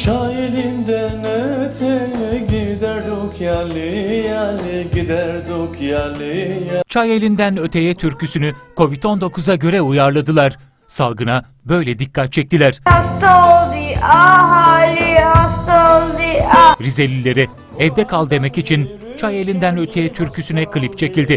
Çay elinden öteye giderdik yali yali, giderdik yali yali. Çay elinden öteye türküsünü Covid-19'a göre uyarladılar. Salgına böyle dikkat çektiler. Hasta oldu ahali, hasta oldu ah. Rizelilere evde kal demek için Çay elinden öteye türküsüne klip çekildi.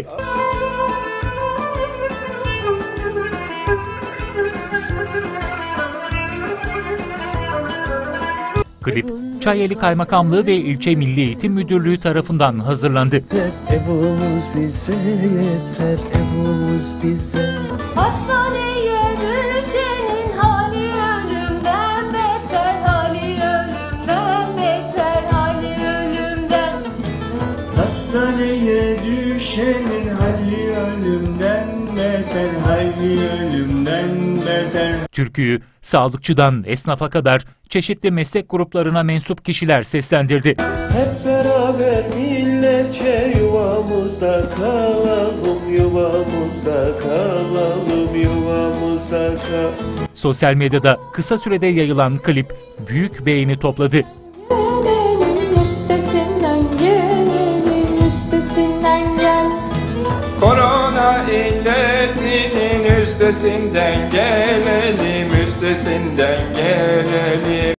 Klip, Çayeli Kaymakamlığı ve İlçe Milli Eğitim Müdürlüğü tarafından hazırlandı. Evimiz bize yeter, evimiz bize. Hastaneye düşenin hali ölümden beter, hali ölümden beter, hali ölümden. Hastaneye düşenin hali ölümden beter, hali ölümden beter. Türküyü sağlıkçıdan esnafa kadar çeşitli meslek gruplarına mensup kişiler seslendirdi. Hep beraber milletçe yuvamızda kalalım, yuvamızda kalalım, yuvamızda kalalım. Sosyal medyada kısa sürede yayılan klip büyük beğeni topladı. Gelelim üstesinden, gelelim üstesinden gel. Korona illetinin üstesinden gelelim, üstesinden gelelim.